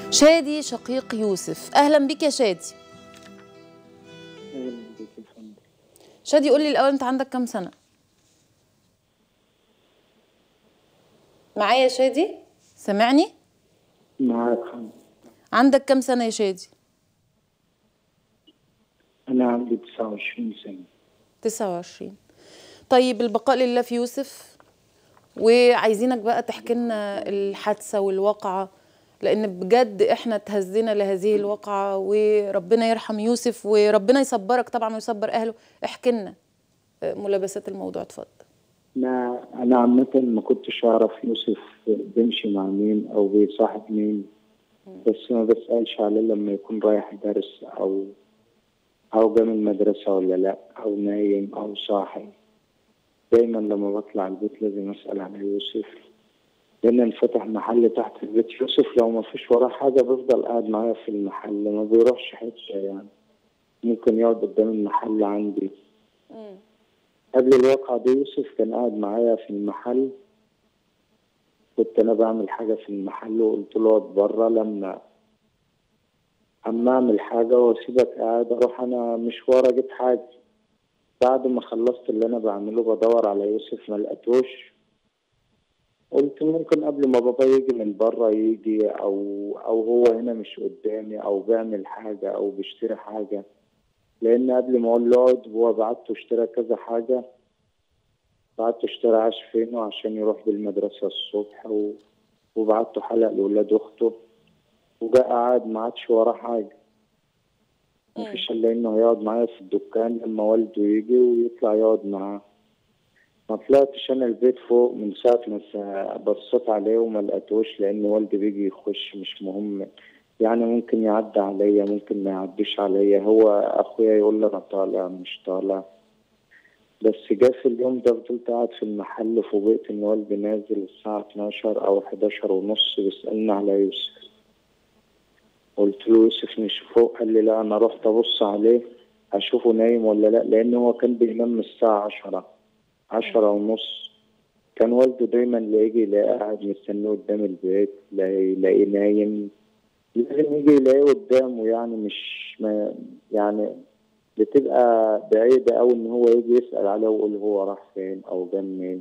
شادي شقيق يوسف، اهلا بيك يا شادي. اهلا بك يا فندم. شادي قول لي الاول، انت عندك كام سنه؟ معايا يا شادي؟ سامعني؟ معاك فندم. عندك كام سنه يا شادي؟ انا عندي 29 سنة. 29. طيب البقاء لله في يوسف، وعايزينك بقى تحكي لنا الحادثه والواقعه، لان بجد احنا اتهزينا لهذه الواقعه، وربنا يرحم يوسف وربنا يصبرك طبعا ويصبر اهله. احكي لنا ملابسات الموضوع، اتفضل. انا عامة ما كنتش اعرف يوسف بيمشي مع مين او بيصاحب مين، بس ما بسألش عليه لما يكون رايح درس او جاي من المدرسة ولا لا، او نايم او صاحي. دايما لما بطلع البيت لازم اسأل على يوسف، لان انفتح محل تحت البيت. يوسف لو ما فيش وراه حاجة بيفضل قاعد معايا في المحل، ما بيروحش حتة يعني. ممكن يقعد قدام المحل عندي. قبل الواقعة دي يوسف كان قاعد معايا في المحل، كنت أنا بعمل حاجة في المحل وقلت له اقعد بره لما أما أعمل حاجة وأسيبك قاعد أروح أنا مشوار أجيب حاجة. بعد ما خلصت اللي أنا بعمله بدور على يوسف ما لقيتوش. قلت ممكن قبل ما بابا يجي من بره يجي أو هو هنا مش قدامي أو بيعمل حاجة أو بيشتري حاجة، لأن قبل ما أقول له اقعد هو بعته اشترى كذا حاجة. بعته اشترى عيش فينو عشان يروح بالمدرسة الصبح وبعته حلق لولاد أخته، وجاء قعد ما عادش وراه حاجة. مفيش إلا إنه يقعد معايا في الدكان لما والده يجي ويطلع يقعد معاه. ما طلعتش أنا البيت فوق من ساعة ما بصيت عليه وما لقيتوش، لأن والدي بيجي يخش مش مهم يعني، ممكن يعدي عليا ممكن ما يعديش عليا. هو أخويا يقول لي أنا طالع مش طالع. بس جه في اليوم ده فضلت قاعد في المحل، فوجئت إن والدي نازل الساعة 12 أو 11 ونص بيسألني على يوسف. قلت له يوسف مش فوق. قال لي لا. أنا رحت أبص عليه أشوفه نايم ولا لا، لأن هو كان بينام من الساعة 10 ونص. كان والده دايما اللي يجي يلاقيه قاعد مستنيه قدام البيت، يلاقيه نايم، لازم يجي يلاقيه قدامه يعني. مش ما يعني بتبقى بعيدة أوي إن هو يجي يسأل عليه ويقول هو راح فين أو جه منين.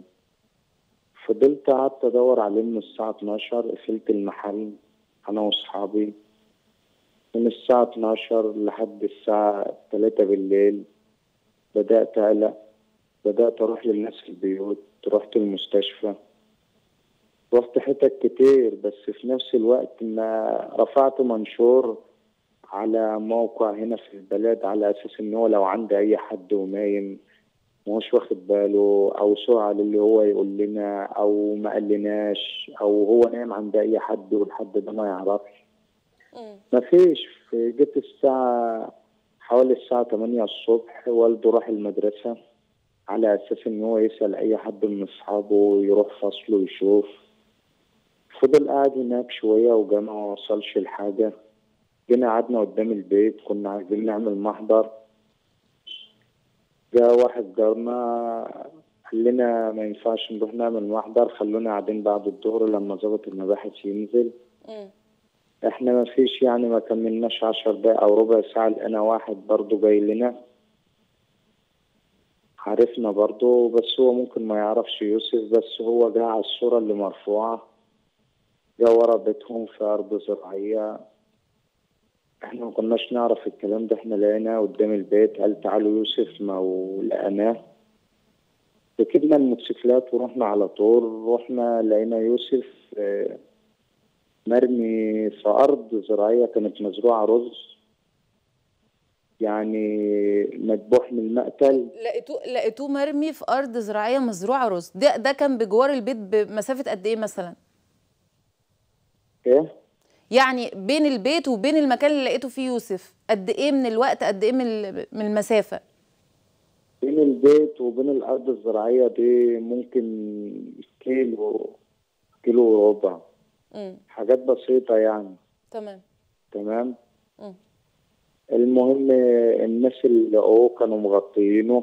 فضلت قعدت أدور عليه من الساعة 12، قفلت المحل أنا وأصحابي. من الساعة 12 لحد الساعة 3 بالليل بدأت أقلق، بدأت أروح للناس في البيوت، رحت المستشفى، رحت حتت كتير. بس في نفس الوقت ما رفعت منشور على موقع هنا في البلد على أساس إن هو لو عندي أي حد ونايم مش واخد باله أو سؤال اللي هو يقول لنا أو ما قالناش أو هو نايم عند أي حد والحد ده ما يعرفش. مفيش. جيت حوالي الساعة 8 الصبح والده راح المدرسة على أساس إن هو يسأل أي حد من أصحابه يروح فصله يشوف. فضل قاعد هناك شوية وجا ما وصلش لحاجة. جينا قعدنا قدام البيت، كنا عايزين نعمل محضر. جاء واحد جارنا قال لنا ما ينفعش نروح نعمل محضر، خلونا قاعدين بعد الظهر لما ضابط المباحث ينزل. احنا ما فيش يعني ما كملناش 10 دقايق او ربع ساعة لقينا واحد برضه جاي لنا، عرفنا برضه بس هو ممكن ما يعرفش يوسف، بس هو جه على الصورة اللي مرفوعة، جه ورا بيتهم في أرض زراعية. احنا ما كناش نعرف الكلام ده، احنا لقيناه قدام البيت. قال تعالوا يوسف، ما لقيناه. ركبنا الموتوسيكلات ورحنا على طول. رحنا لقينا يوسف مرمي في أرض زراعية كانت مزروعة رز، يعني مذبوح من المقتل. لقيتوه مرمي في ارض زراعيه مزروعه رز. ده كان بجوار البيت بمسافه قد ايه مثلا؟ ايه يعني بين البيت وبين المكان اللي لقيته فيه يوسف قد ايه من الوقت، قد ايه من المسافه؟ بين البيت وبين الأرض الزراعية دي ممكن كيلو وربع. حاجات بسيطة يعني. تمام. المهم الناس اللي لقوه كانوا مغطيينه،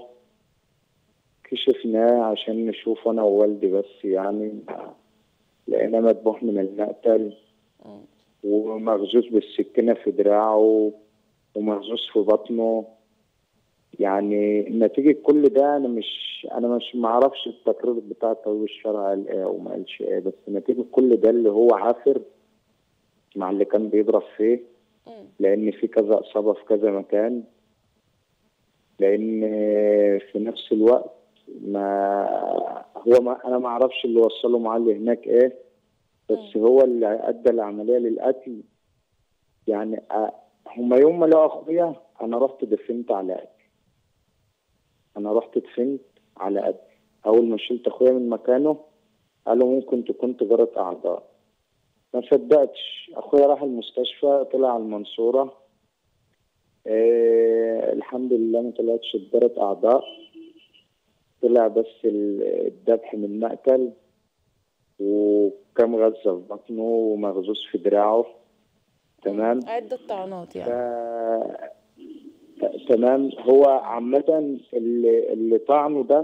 كشفناه عشان نشوف أنا ووالدي بس يعني، لقينا مذبوح من المقتل. ومغزوز بالسكينة في دراعه ومغزوز في بطنه. يعني نتيجة كل ده أنا مش معرفش التقرير بتاع الطبيب الشرعي قال إيه وما قالش إيه، بس نتيجة كل ده اللي هو عافر مع اللي كان بيضرب فيه، لأن في كذا إصابة في كذا مكان، لأن في نفس الوقت أنا ما أعرفش اللي وصله معاه اللي هناك إيه، بس هو اللي أدى العملية للقتل. يعني هما يوم ما لقوا أخويا أنا رحت دفنت على قتل. أول ما شلت أخويا من مكانه قالوا ممكن تكون تجارة أعضاء. ما صدقتش، أخويا راح المستشفى طلع على المنصورة. الحمد لله ما طلعتش تجارة أعضاء، طلع بس الذبح من مقتل وكم غزة في بطنه ومغزوز في دراعه. تمام. عدة طعنات يعني. تمام. هو عامة اللي طعنه ده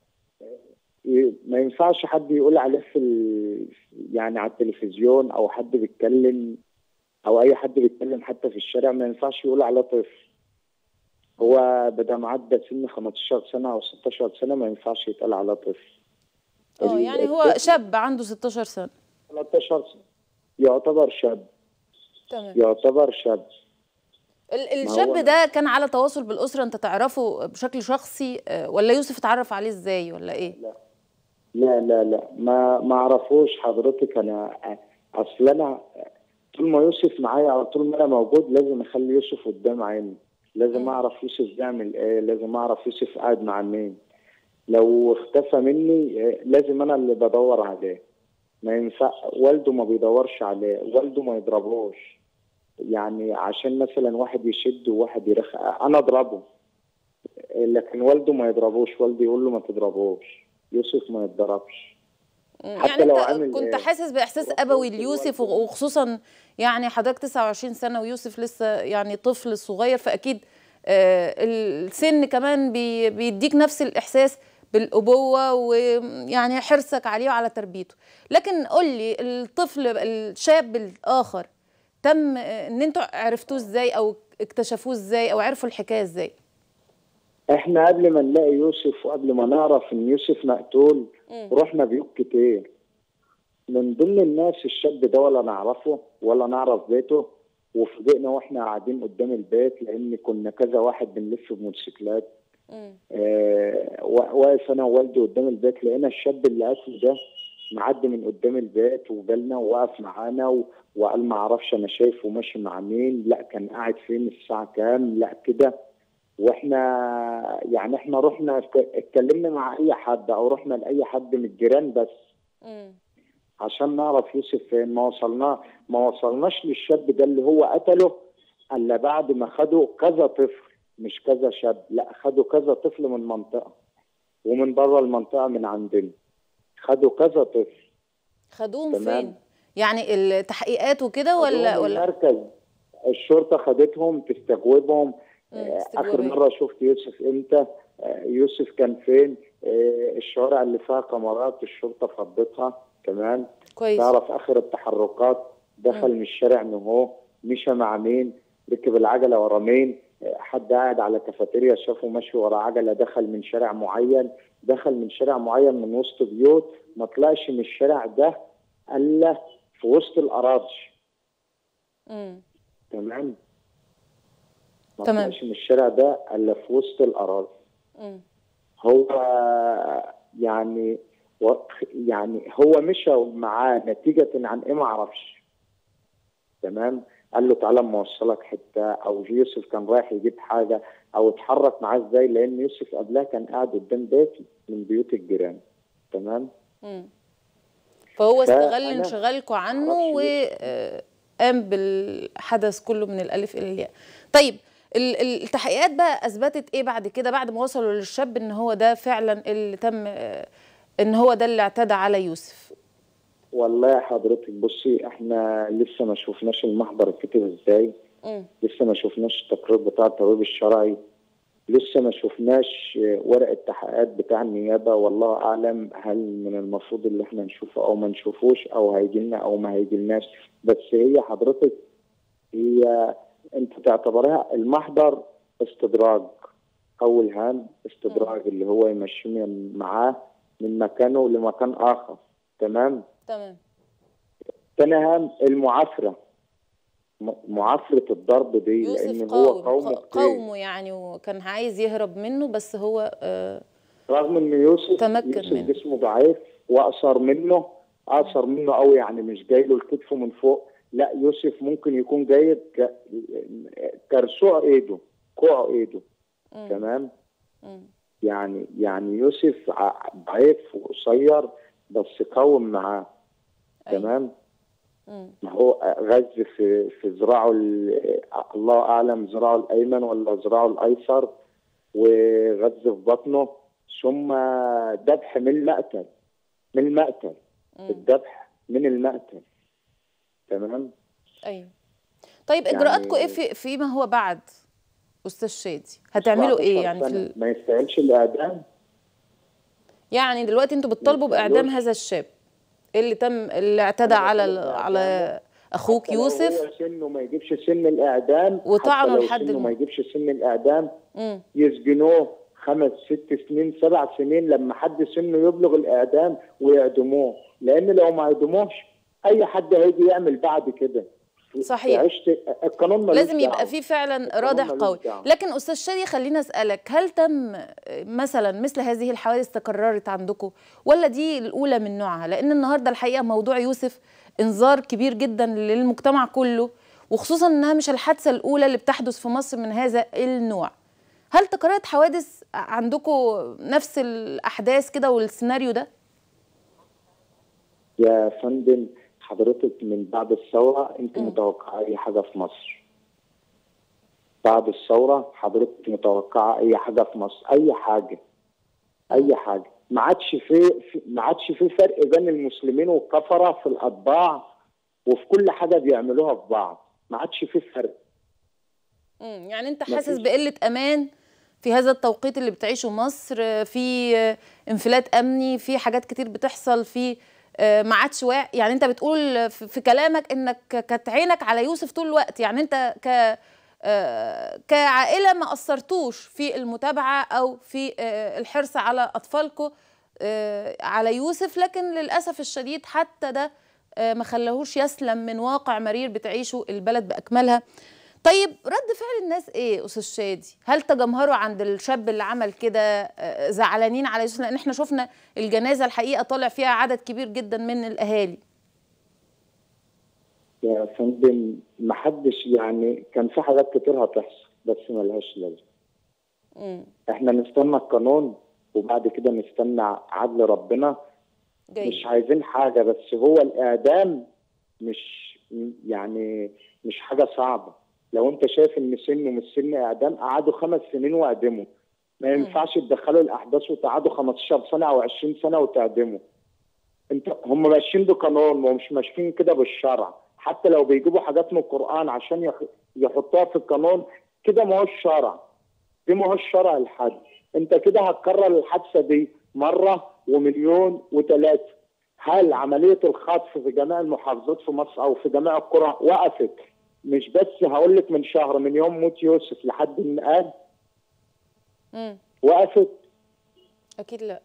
ما ينفعش حد يقول عليه يعني على التلفزيون او حد بيتكلم او اي حد بيتكلم حتى في الشارع، ما ينفعش يقول عليه طفل. هو بدل ما عدى سن 15 سنة او 16 سنة ما ينفعش يتقال عليه طفل. يعني هو شاب عنده 16 سنة 13 سنة يعتبر شاب. تمام. يعتبر شاب. الشاب ده كان على تواصل بالأسرة؟ انت تعرفه بشكل شخصي ولا يوسف اتعرف عليه ازاي ولا ايه؟ لا ما اعرفوش حضرتك. اصل انا طول ما يوسف معايا او طول ما انا موجود لازم اخلي يوسف قدام عيني، لازم اعرف يوسف بيعمل ايه، لازم اعرف يوسف قاعد مع مين. لو اختفى مني لازم انا اللي بدور عليه. ما ينفع والده ما بيدورش عليه، والده ما يضربوش. يعني عشان مثلا واحد يشد وواحد يرخ انا اضربه، لكن والده ما يضربوش، والده يقول له ما تضربوش. يوسف ما يتضربش. يعني انت كنت حاسس باحساس ابوي ليوسف، وخصوصا يعني حضرتك 29 سنه ويوسف لسه يعني طفل صغير، فاكيد السن كمان بيديك نفس الاحساس بالابوه ويعني حرصك عليه وعلى تربيته. لكن قول لي الطفل الشاب الاخر تم ان انتوا عرفتوه ازاي او اكتشفوه ازاي او عرفوا الحكايه ازاي؟ احنا قبل ما نلاقي يوسف وقبل ما نعرف ان يوسف مقتول رحنا بيوت كتير. من ضمن الناس الشاب ده ولا نعرفه ولا نعرف بيته، وفوجئنا واحنا قاعدين قدام البيت لان كنا كذا واحد بنلف بموتوسيكلات. واقف انا ووالدي قدام البيت، لقينا الشاب اللي قتل ده معدي من قدام البيت وجالنا ووقف معانا وقال ما اعرفش انا شايفه ماشي مع مين، لا كان قاعد فين الساعه كام، لا كده. واحنا يعني احنا رحنا اتكلمنا مع اي حد او رحنا لاي حد من الجيران بس عشان نعرف يوسف فين. ما وصلناش للشاب ده اللي هو قتله الا بعد ما خدوا كذا طفل، مش كذا شاب، لا خدوا كذا طفل من منطقه ومن بره المنطقه من عندنا. خدوا كذا طفل. خدوهم فين؟ يعني التحقيقات وكده ولا المركز الشرطه خدتهم تستجوبهم. اخر مره شفت يوسف امتى، يوسف كان فين، الشوارع اللي فيها كاميرات الشرطه فضتها كمان. كويس. تعرف اخر التحركات، دخل من الشارع من هو، مشى مع مين، ركب العجله ورا مين، حد قاعد على كافيتيريا شافه ماشي ورا عجله، دخل من شارع معين من وسط بيوت، ما طلعش من الشارع ده الا في وسط الاراضي. تمام. ما طلعش من الشارع ده الا في وسط الاراضي. هو يعني هو مشى معاه نتيجه عن ايه ما اعرفش. تمام. قال له تعالى اما اوصلك حته، او يوسف كان رايح يجيب حاجه، او اتحرك معاه ازاي، لان يوسف قبلها كان قاعد قدام بيتي من بيوت الجيران. تمام. فهو استغل انشغالكم عنه وقام بالحدث كله من الالف الى الياء. طيب التحقيقات بقى اثبتت ايه بعد كده، بعد ما وصلوا للشاب ان هو ده فعلا اللي تم ان هو ده اللي اعتدى على يوسف؟ والله يا حضرتك بصي، احنا لسه ما شفناش المحضر اتكتب ازاي، لسه ما شفناش التقرير بتاع الطبيب الشرعي، لسه ما شفناش ورق التحقيقات بتاع النيابة، والله أعلم هل من المفروض اللي احنا نشوفه أو ما نشوفوش، أو هيجيلنا أو ما هيجيلناش. بس هي حضرتك، هي أنت تعتبرها المحضر استدراج، أول هام استدراج اللي هو يمشي معاه من مكانه لمكان آخر. تمام؟ تمام. تاني هام المعافرة، معافرة الضرب دي، يوسف لأن هو قومه قومه يعني، وكان عايز يهرب منه، بس هو رغم ان يوسف تمكن منه. جسمه ضعيف واقصر منه، اقصر منه قوي، يعني مش جاي له الكتف من فوق، لا يوسف ممكن يكون جايب كرسوع ايده، كوع ايده. تمام. يعني يوسف ضعيف وقصير بس قوم معاه. تمام. ما هو غز في ذراعه، الله اعلم ذراعه الايمن ولا ذراعه الايسر، وغز في بطنه، ثم ذبح من المقتل، من المقتل، الذبح من المقتل. تمام. ايوه. طيب اجراءاتكم ايه فيما هو بعد استاذ شادي؟ هتعملوا ايه يعني ما يستاهلش الاعدام؟ يعني دلوقتي انتوا بتطالبوا باعدام هذا الشاب اللي اعتدى على اخوك يوسف، حتى لو هو سنه ما يجيبش سن الاعدام، وطعنوا لحد سنه ما يجيبش سن الاعدام، يسجنوه 5 6 سنين 7 سنين لما حد سنه يبلغ الاعدام ويعدموه، لان لو ما عدموش اي حد هيجي يعمل بعد كده. صحيح. القانون لازم يبقى فيه فعلا رادع قوي. لكن استاذ شادي خليني اسالك، هل تم مثلا مثل هذه الحوادث تكررت عندكم، ولا دي الاولى من نوعها؟ لان النهارده الحقيقه موضوع يوسف انذار كبير جدا للمجتمع كله، وخصوصا انها مش الحادثه الاولى اللي بتحدث في مصر من هذا النوع. هل تكررت حوادث عندكم نفس الاحداث كده والسيناريو ده؟ يا فندم حضرتك من بعد الثورة انت متوقعة اي حاجة في مصر؟ بعد الثورة حضرتك متوقعة اي حاجة في مصر؟ اي حاجة، اي حاجة. ما عادش في فرق بين المسلمين والكفرة في الاطباع وفي كل حاجة بيعملوها في بعض، ما عادش في فرق. يعني انت حاسس بقلة امان في هذا التوقيت اللي بتعيشه مصر، في انفلات امني، في حاجات كتير بتحصل، في ما عادش يعني انت بتقول في كلامك انك كانت عينك على يوسف طول الوقت، يعني انت كعائله ما قصرتوش في المتابعه او في الحرص على اطفالكم على يوسف، لكن للاسف الشديد حتى ده ما خلاهوش يسلم من واقع مرير بتعيشه البلد باكملها. طيب رد فعل الناس ايه استاذ شادي؟ هل تجمهروا عند الشاب اللي عمل كده، زعلانين على يوسف؟ لان احنا شفنا الجنازه الحقيقه طالع فيها عدد كبير جدا من الاهالي. يا فندم ما حدش، يعني كان في حاجات كتير هتحصل بس ما لهاش لازمه. احنا نستنى القانون وبعد كده نستنى عدل ربنا. مش عايزين حاجه، بس هو الاعدام مش حاجه صعبه. لو انت شايف ان سنه مش سن اعدام، قعدوا 5 سنين واعدموا. ما ينفعش تدخلوا الاحداث وتقعدوا 15 سنه او 20 سنه وتعدموا. هم ماشيين بقانون ومش ماشيين كده بالشرع. حتى لو بيجيبوا حاجات من القرآن عشان يحطوها في القانون، كده ما هوش شرع. دي ما هوش شرع لحد. انت كده هتكرر الحادثه دي مره ومليون وثلاثه. هل عمليه الخطف في جميع المحافظات في مصر او في جميع القرى وقفت؟ مش بس هقول لك من شهر، من يوم موت يوسف لحد الآن وقفت؟ اكيد لا،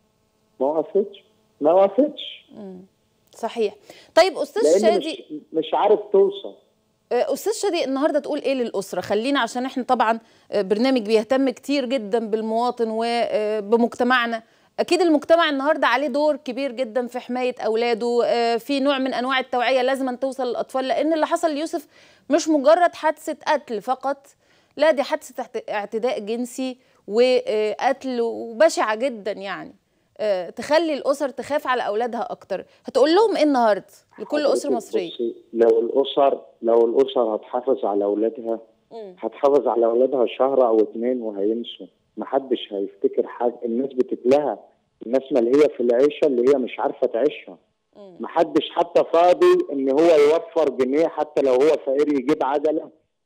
ما وقفتش. صحيح. طيب استاذ شادي، مش عارف توصل. استاذ شادي النهارده تقول ايه للاسره؟ خلينا، عشان احنا طبعا برنامج بيهتم كتير جدا بالمواطن وبمجتمعنا. اكيد المجتمع النهارده عليه دور كبير جدا في حمايه اولاده، في نوع من انواع التوعيه لازم أن توصل للاطفال، لان اللي حصل ليوسف مش مجرد حادثه قتل فقط، لا دي حادثه اعتداء جنسي وقتل وبشعه جدا، يعني تخلي الاسر تخاف على اولادها اكتر. هتقول لهم ايه النهارده لكل اسره مصريه؟ لو الاسر هتحافظ على اولادها، هتحافظ على اولادها شهر او 2 وهينسوا. محدش هيفتكر حاجه. الناس بتتلهى، الناس ملهيه في العيشه اللي هي مش عارفه تعيشها. محدش حتى فاضي ان هو يوفر جنيه، حتى لو هو فقير يجيب عجله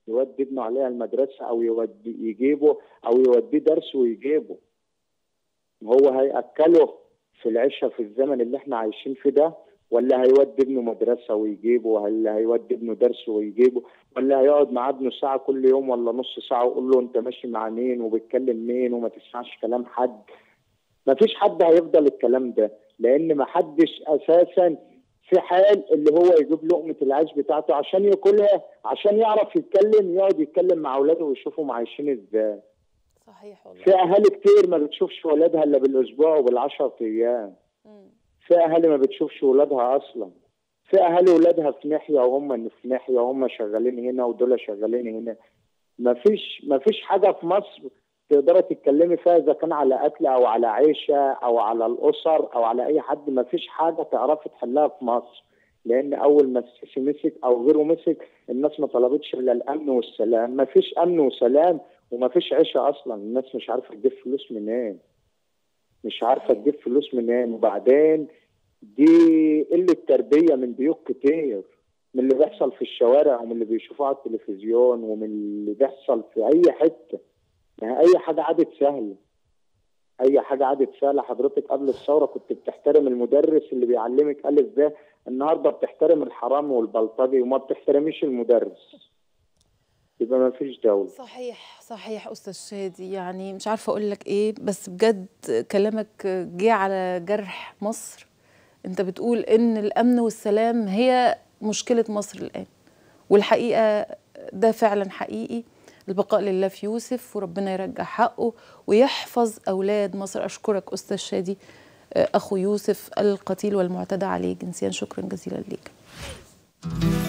يودي ابنه عليها المدرسه او يجيبه او يوديه درس ويجيبه. هو هياكله في العيشه في الزمن اللي احنا عايشين فيه ده، ولا هيودي ابنه مدرسه ويجيبه، ولا هيودي ابنه درس ويجيبه، ولا هيقعد مع ابنه ساعه كل يوم ولا نص ساعه ويقول له انت ماشي مع مين وبتكلم مين وما تسمعش كلام حد؟ ما فيش حد هيفضل الكلام ده، لان ما حدش اساسا في حال اللي هو يجيب لقمه العيش بتاعته عشان ياكلها، عشان يعرف يتكلم، يقعد يتكلم مع اولاده ويشوفهم عايشين ازاي. صحيح والله. في اهالي كتير ما بتشوفش ولادها الا بالاسبوع وبال10 ايام. في اهالي ما بتشوفش ولادها اصلا. في اهالي ولادها في ناحيه وهم في ناحيه، وهم شغالين هنا ودول شغالين هنا. ما فيش حاجه في مصر تقدري تتكلمي فيها اذا كان على اكل او على عيشه او على الاسر او على اي حد. ما فيش حاجه تعرفي تحلها في مصر، لان اول ما السيسي مسك او غيره مسك الناس ما طلبتش الا الامن والسلام. ما فيش امن وسلام وما فيش عيشه اصلا. الناس مش عارفه تجيب فلوس منين، مش عارفه تجيب فلوس منين. وبعدين دي قله تربيه من بيوت كتير، من اللي بيحصل في الشوارع ومن اللي بيشوفوه على التلفزيون ومن اللي بيحصل في اي حته. يعني اي حاجه عادت سهله، اي حاجه عادت سهله. حضرتك قبل الثوره كنت بتحترم المدرس اللي بيعلمك الف ب، النهارده بتحترم الحرامي والبلطجي وما بتحترميش المدرس، يبقى ما فيش دوله. صحيح صحيح استاذ شادي، يعني مش عارفه اقول لك ايه، بس بجد كلامك جه على جرح مصر. انت بتقول ان الامن والسلام هي مشكله مصر الان، والحقيقه ده فعلا حقيقي. البقاء لله في يوسف، وربنا يرجع حقه ويحفظ اولاد مصر. اشكرك استاذ شادي اخو يوسف القتيل والمعتدى عليه جنسيا، شكرا جزيلا ليك.